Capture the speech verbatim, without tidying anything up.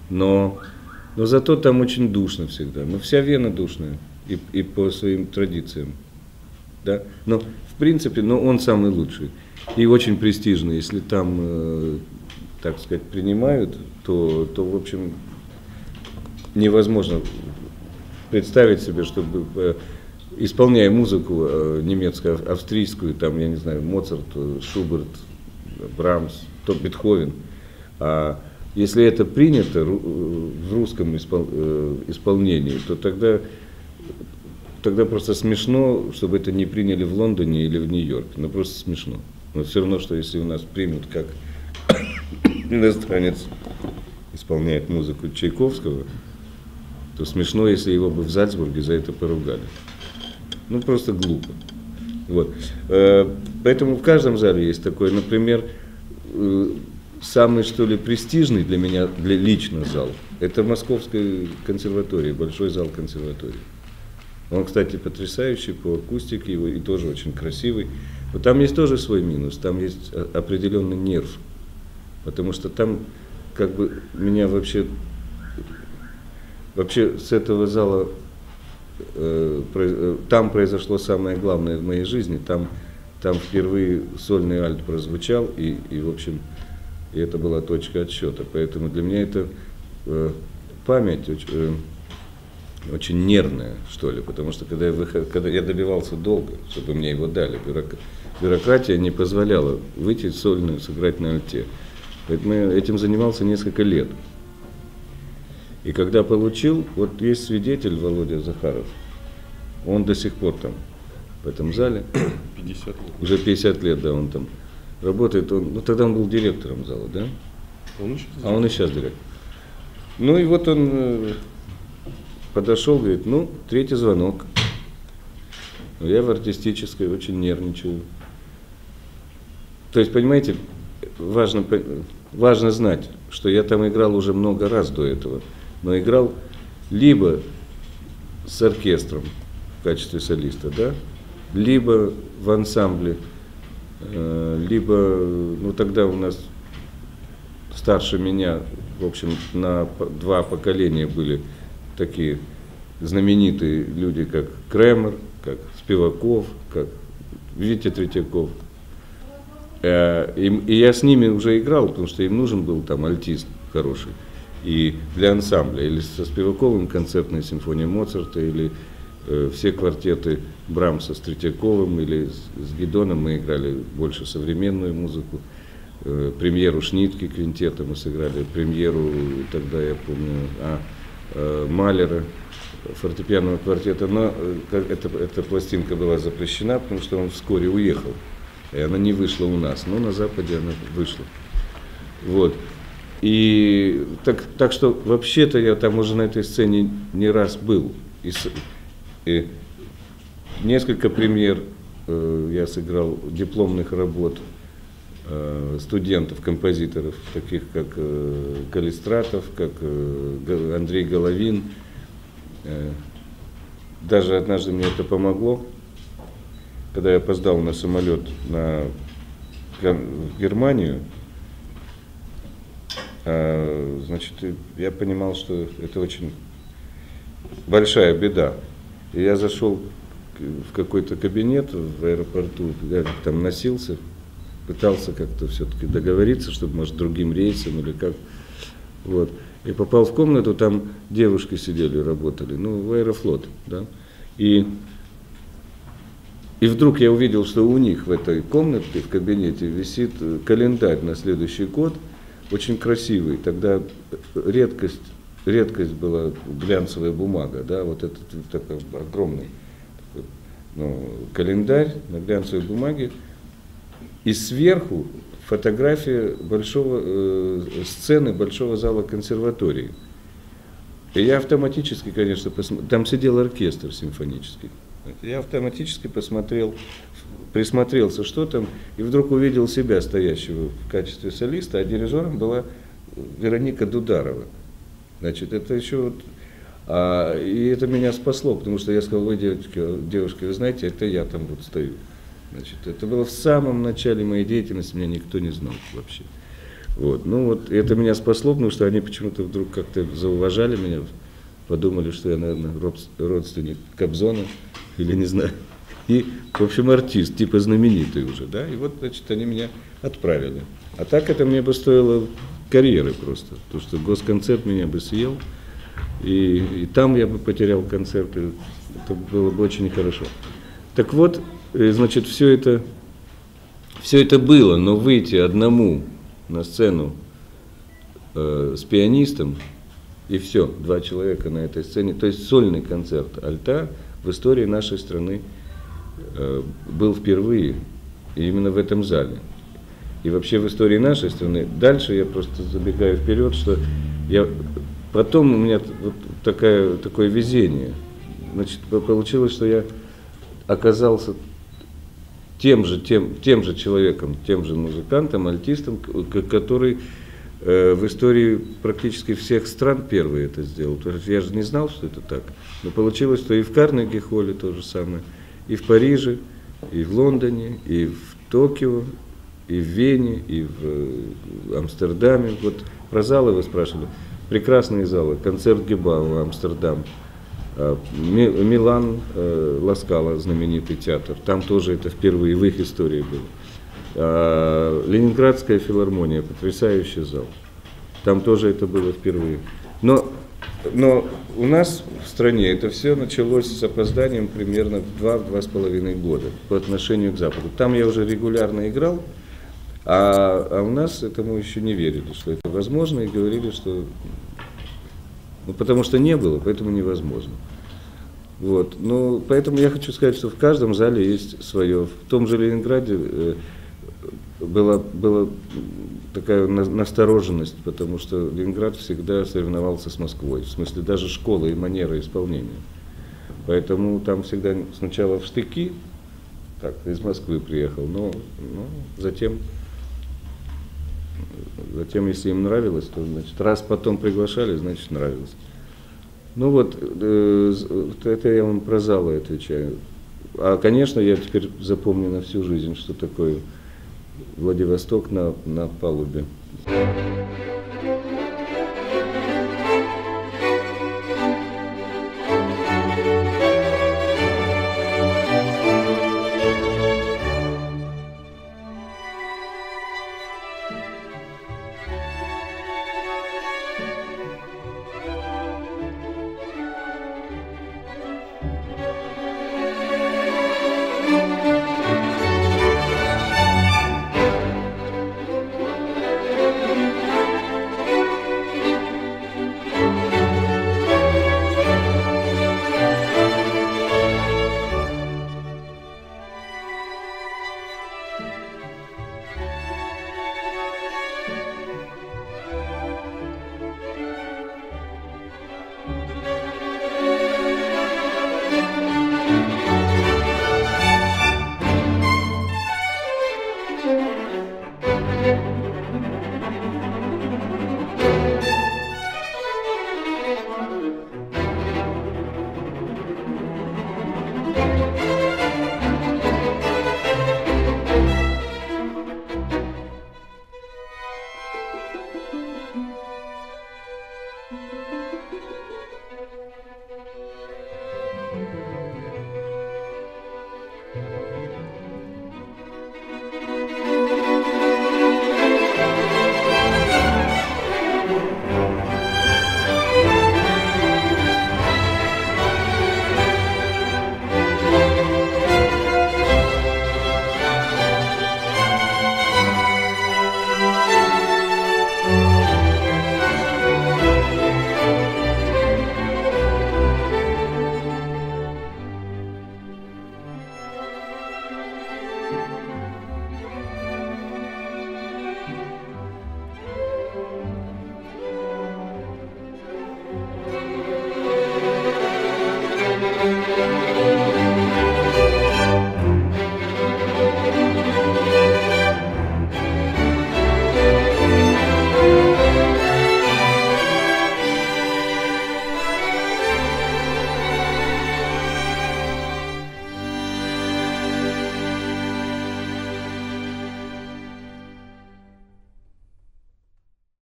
Но, но зато там очень душно всегда. Ну, вся Вена душная, и, и по своим традициям. Да? Но, в принципе, но он самый лучший. И очень престижный. Если там, э, так сказать, принимают, то, то, в общем, невозможно представить себе, чтобы, э, исполняя музыку э, немецкую, австрийскую, там, я не знаю, Моцарт, Шуберт, Брамс, то Бетховен, а если это принято в русском исполнении, то тогда, тогда просто смешно, чтобы это не приняли в Лондоне или в Нью-Йорке. Ну просто смешно. Но все равно, что если у нас примут, как иностранец исполняет музыку Чайковского, то смешно, если его бы в Зальцбурге за это поругали. Ну просто глупо. Вот. Поэтому в каждом зале есть такой, например, самый, что ли, престижный для меня, для лично зал, это Московская консерватория, большой зал консерватории. Он, кстати, потрясающий по акустике его и тоже очень красивый. Но там есть тоже свой минус, там есть определенный нерв, потому что там как бы меня вообще, вообще с этого зала, э, там произошло самое главное в моей жизни, там, там впервые сольный альт прозвучал и, и в общем, и это была точка отсчета. Поэтому для меня это э, память очень, э, очень нервная, что ли, потому что когда я, выход, когда я добивался долго, чтобы мне его дали, бюрок, бюрократия не позволяла выйти сольную, сыграть на альте. Поэтому я этим занимался несколько лет. И когда получил, вот есть свидетель Володя Захаров, он до сих пор там, в этом зале, пятьдесят лет. Уже пятьдесят лет, да, он там работает, он, ну тогда он был директором зала, да? Он еще а он и сейчас директор. Ну и вот он э, подошел, говорит, ну, третий звонок. Я в артистической очень нервничаю. То есть, понимаете, важно, важно знать, что я там играл уже много раз до этого, но играл либо с оркестром в качестве солиста, да, либо в ансамбле, либо, ну тогда у нас старше меня, в общем, на два поколения были такие знаменитые люди, как Кремер, как Спиваков, как Витя Третьяков. И, и я с ними уже играл, потому что им нужен был там альтист хороший. И для ансамбля, или со Спиваковым концертная симфония Моцарта, или э, все квартеты Брамса с Третьяковым, или с, с Гидоном мы играли больше современную музыку. Э, премьеру Шнитке квинтета мы сыграли, премьеру, тогда я помню, а, э, Малера, фортепианного квартета, но э, эта, эта пластинка была запрещена, потому что он вскоре уехал. И она не вышла у нас, но на Западе она вышла. Вот. И так, так что вообще-то я там уже на этой сцене не раз был. И, и несколько премьер э, я сыграл дипломных работ э, студентов, композиторов, таких как э, Калистратов, как э, Андрей Головин. Э, даже однажды мне это помогло. Когда я опоздал на самолет на, в Германию, значит, я понимал, что это очень большая беда. И я зашел в какой-то кабинет в аэропорту, я там носился, пытался как-то все-таки договориться, чтобы, может, другим рейсом или как. Вот. И попал в комнату, там девушки сидели, работали, ну, в Аэрофлот, да. И И вдруг я увидел, что у них в этой комнатке, в кабинете, висит календарь на следующий год, очень красивый. Тогда редкость, редкость была глянцевая бумага, да, вот этот такой огромный такой, ну, календарь на глянцевой бумаге. И сверху фотография большого, э, сцены большого зала консерватории. И я автоматически, конечно, посмотрел, там сидел оркестр симфонический. Я автоматически посмотрел, присмотрелся, что там, и вдруг увидел себя стоящего в качестве солиста, а дирижером была Вероника Дударова. Значит, это еще вот, а, и это меня спасло, потому что я сказал, вы, девочки, девушки, вы знаете, это я там вот стою. Значит, это было в самом начале моей деятельности, меня никто не знал вообще. Вот. Ну вот это меня спасло, потому что они почему-то вдруг как-то зауважали меня, подумали, что я, наверное, родственник Кобзона или не знаю. И, в общем, артист, типа знаменитый уже, да, и вот, значит, они меня отправили. А так это мне бы стоило карьеры просто, потому что госконцерт меня бы съел, и, и там я бы потерял концерты, это было бы очень нехорошо. Так вот, значит, все это, все это было, но выйти одному на сцену э, с пианистом, и все, два человека на этой сцене, то есть сольный концерт альта в истории нашей страны э, был впервые, и именно в этом зале. И вообще в истории нашей страны. Дальше я просто забегаю вперед, что я потом у меня вот такая, такое везение. Значит, получилось, что я оказался тем же, тем, тем же человеком, тем же музыкантом, альтистом, который э, в истории практически всех стран первый это сделал. Потому что я же не знал, что это так. Но получилось, что и в Карнеги-холле то же самое, и в Париже, и в Лондоне, и в Токио, и в Вене, и в Амстердаме. Вот про залы вы спрашивали. Прекрасные залы. Концерт Гебау, Амстердам. Милан, Ла Скала, знаменитый театр. Там тоже это впервые в их истории было. Ленинградская филармония, потрясающий зал. Там тоже это было впервые. Но, но у нас в стране это все началось с опозданием примерно в два-два с половиной года по отношению к Западу. Там я уже регулярно играл, а, а у нас этому еще не верили, что это возможно, и говорили, что... Ну, потому что не было, поэтому невозможно. Вот. Ну, поэтому я хочу сказать, что в каждом зале есть свое. В том же Ленинграде э, была, была такая настороженность, потому что Ленинград всегда соревновался с Москвой, в смысле даже школа и манера исполнения. Поэтому там всегда сначала в штыки, так, из Москвы приехал, но, но затем... Затем, если им нравилось, то, значит, раз потом приглашали, значит, нравилось. Ну вот, э, это я вам про залы отвечаю. А, конечно, я теперь запомню на всю жизнь, что такое Владивосток на, на палубе. Thank you.